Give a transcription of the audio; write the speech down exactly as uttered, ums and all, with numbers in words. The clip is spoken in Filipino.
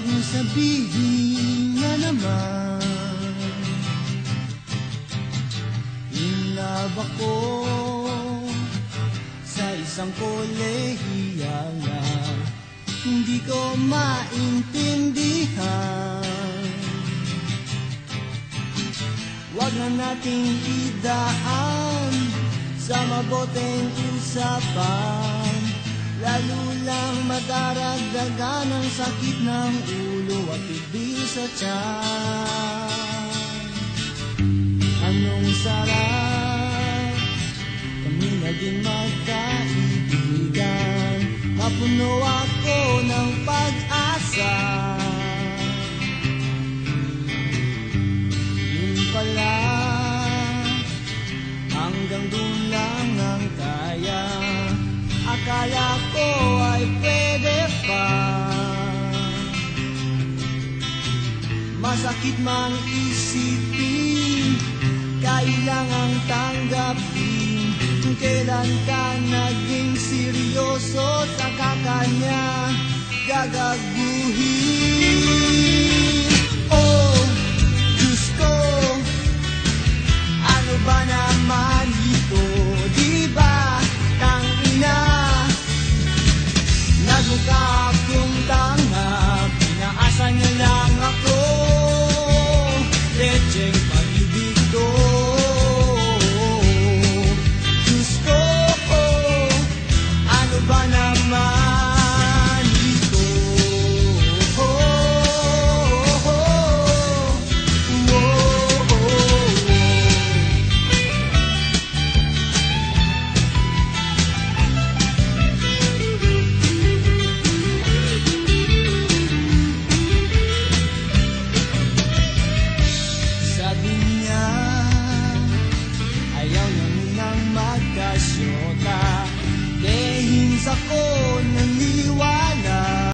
mong sabihin na naman in-love ako sa isang kolehiya na hindi ko maintindihan. Huwag na nating idaan sa maboteng usapan, lalo lang madaragdagan ang sakit ng ulo at tibil sa tiyan. Anong sarap kami naging magkaibigan, mapuno ako ng pag-asa. Yun pala, hanggang doon lang ang kaya. Akala ko ay pwede pa. Masakit mang isipin, kailangang tanggapin kung kailan ka naging seryoso, saka kanya gagaguhin. Oh, Diyos ko, ano ba naman ito? Diba, tangina, nagmukha akong tanga, pinaasa niya lang ako, lecheng pag-ibig ko. Diyos ko, ano ba naman ito? Oh, oh, oh, oh, oh, oh. Sabi niya, ayaw niya munang magkasyota, dehins ako